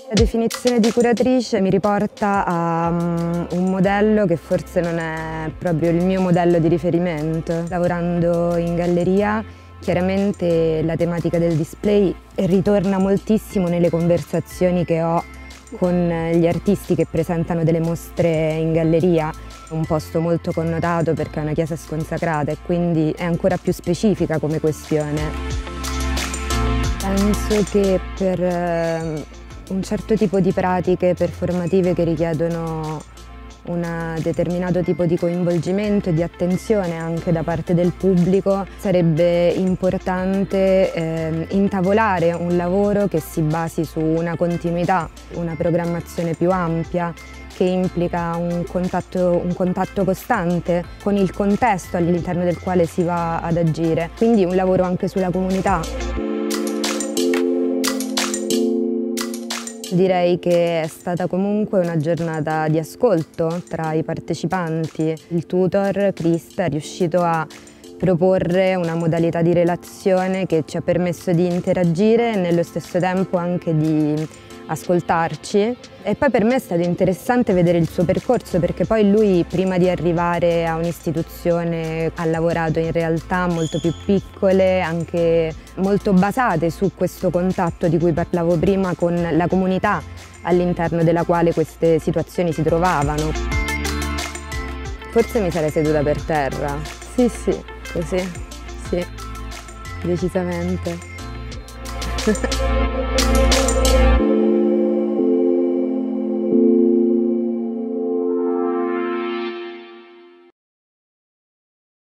La definizione di curatrice mi riporta a un modello che forse non è proprio il mio modello di riferimento. Lavorando in galleria, chiaramente la tematica del display ritorna moltissimo nelle conversazioni che ho con gli artisti che presentano delle mostre in galleria. È un posto molto connotato perché è una chiesa sconsacrata e quindi è ancora più specifica come questione. Penso che per un certo tipo di pratiche performative che richiedono un determinato tipo di coinvolgimento e di attenzione anche da parte del pubblico sarebbe importante intavolare un lavoro che si basi su una continuità, una programmazione più ampia che implica un contatto costante con il contesto all'interno del quale si va ad agire, quindi un lavoro anche sulla comunità. Direi che è stata comunque una giornata di ascolto tra i partecipanti. Il tutor, Krista, è riuscito a proporre una modalità di relazione che ci ha permesso di interagire e nello stesso tempo anche di ascoltarci. E poi per me è stato interessante vedere il suo percorso perché poi lui prima di arrivare a un'istituzione ha lavorato in realtà molto più piccole, anche molto basate su questo contatto di cui parlavo prima con la comunità all'interno della quale queste situazioni si trovavano. Forse mi sarei seduta per terra. Sì, così, sì, decisamente.